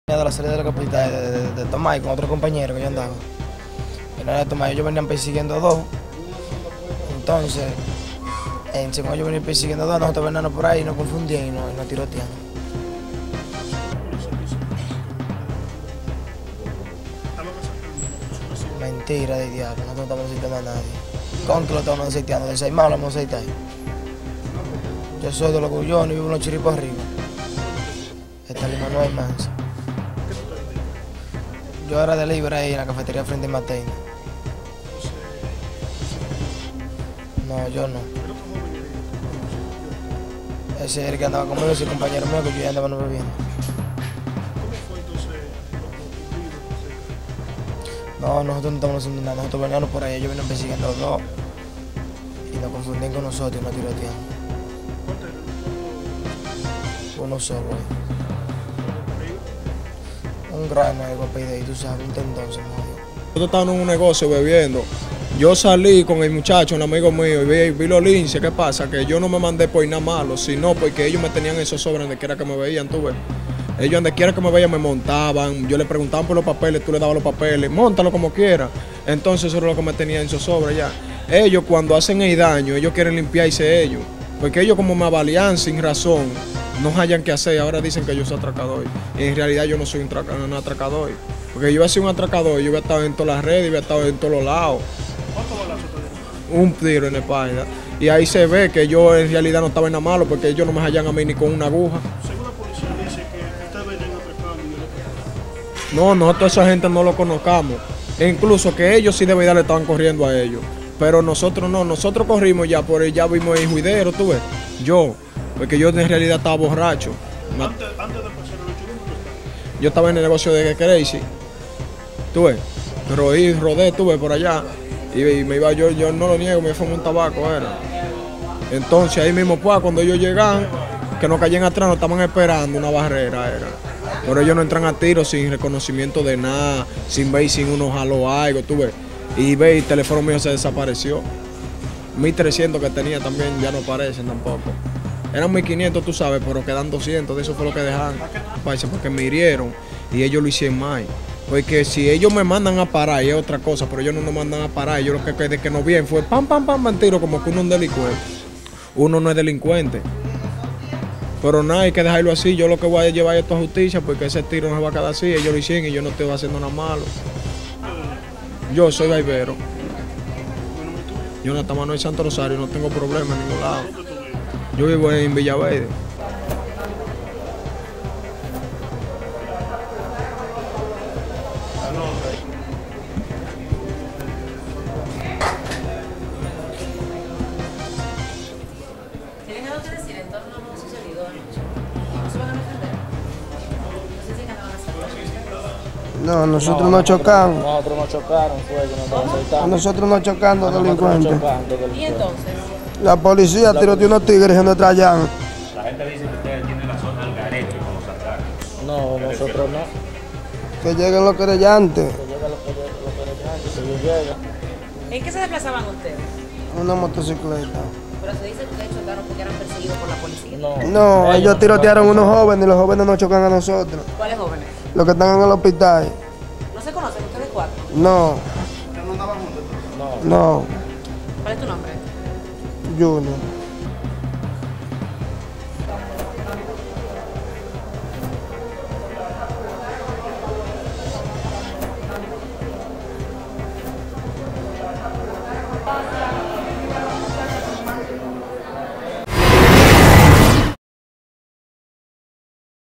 De la salida de la capital, de Tomay con otro compañero que yo andaba. En la de Tomay ellos venían persiguiendo dos. Entonces, según ellos venían persiguiendo dos, nosotros veníamos por ahí y nos confundían y nos tirotean. Mentira de diablo, nosotros no estamos aceitando a nadie. ¿Con que lo estamos aceitando? De 6 más lo vamos a aceitar. Yo soy de los Gullones y vivo en los Chiripos arriba. Esta lima no hay más. Yo era de libre ahí en la cafetería frente a Mateina. No, yo no. Ese es el que andaba conmigo, ese compañero mío que yo ya andaba no bebiendo. No, nosotros no estamos haciendo nada, nosotros veníamos por ahí, ellos venían persiguiendo a los dos y nos confundían con nosotros y nos tirotean. Uno solo, un grano de copia y tú sabes, un tendón se murió. Nosotros estábamos en un negocio bebiendo. Yo salí con el muchacho, un amigo mío, y vi los linces. ¿Qué pasa? Que yo no me mandé por nada malo, sino porque ellos me tenían esos sobres donde quiera que me veían, tú ves. Ellos donde quiera que me veían me montaban, yo le preguntaban por los papeles, tú le dabas los papeles, móntalo como quiera. Entonces eso era lo que me tenían en esos sobres ya. Ellos cuando hacen el daño, ellos quieren limpiarse ellos. Porque ellos como me avalían sin razón, no hayan qué hacer, ahora dicen que yo soy atracador. Y en realidad yo no soy un atracador. Porque yo iba a ser un atracador, yo iba a estar en todas las redes, iba a estar en todos los lados. ¿Cuántos balazos te dieron? Un tiro en la espalda. Y ahí se ve que yo en realidad no estaba en nada malo, porque ellos no me hallan a mí ni con una aguja. Según la policía dice que ustedes venían atracando y yo No, nosotros a esa gente no lo conozcamos. E incluso que ellos sí de verdad le estaban corriendo a ellos. Pero nosotros no, nosotros corrimos ya por ya vimos el juidero, tú ves. Porque yo en realidad estaba borracho. Antes de pasar el hecho, ¿dónde tú estabas? Yo estaba en el negocio de Crazy, tú ves. Pero ahí rodé, tú ves, por allá. Y me iba yo no lo niego, me fumé un tabaco, era. Entonces ahí mismo, pues, cuando ellos llegan, que nos caían atrás, nos estaban esperando una barrera, era. Pero ellos no entran a tiro sin reconocimiento de nada, sin ver sin uno jaló algo, tú ves. Y ve, el teléfono mío se desapareció. 1.300 que tenía también ya no aparecen tampoco. Eran 1.500, tú sabes, pero quedan 200, de eso fue lo que dejaron. Parece porque me hirieron y ellos lo hicieron mal. Porque si ellos me mandan a parar, es otra cosa, pero ellos no nos mandan a parar. Ellos lo que de que nos vieron fue pam, pam, pam, pam, tiro, como que uno es un delincuente. Uno no es delincuente. Pero nada, hay que dejarlo así. Yo lo que voy a llevar esto a justicia, porque ese tiro no se va a quedar así. Ellos lo hicieron y yo no estoy haciendo nada malo. Yo soy gaibero. Yo en Jonathan Manuel Santo Rosario, no tengo problema en ningún lado. Yo vivo en Villaverde. ¿Tienen algo que decir en torno a lo sucedido anoche? ¿No se van a defender? No sé si acaban a hacer. No, nosotros no chocamos. Nosotros nos chocaron, fue que nos estaban soltando. Nosotros no chocando delincuentes. ¿Y entonces? La policía tiroteó unos tigres en nuestra llana. La gente dice que ustedes tienen la zona al garete con los ataques. No, nosotros no. Que lleguen los querellantes. Que llega los querellantes, si ellos llegan. ¿En qué se desplazaban ustedes? Una motocicleta. Pero se dice que ustedes chocaron porque eran perseguidos por la policía. No, ellos tirotearon unos jóvenes y los jóvenes no chocan a nosotros. ¿Cuáles jóvenes? Los que están en el hospital. ¿No se conocen ustedes cuatro? No, no andaban juntos. no, ¿Cuál es tu nombre? Junior.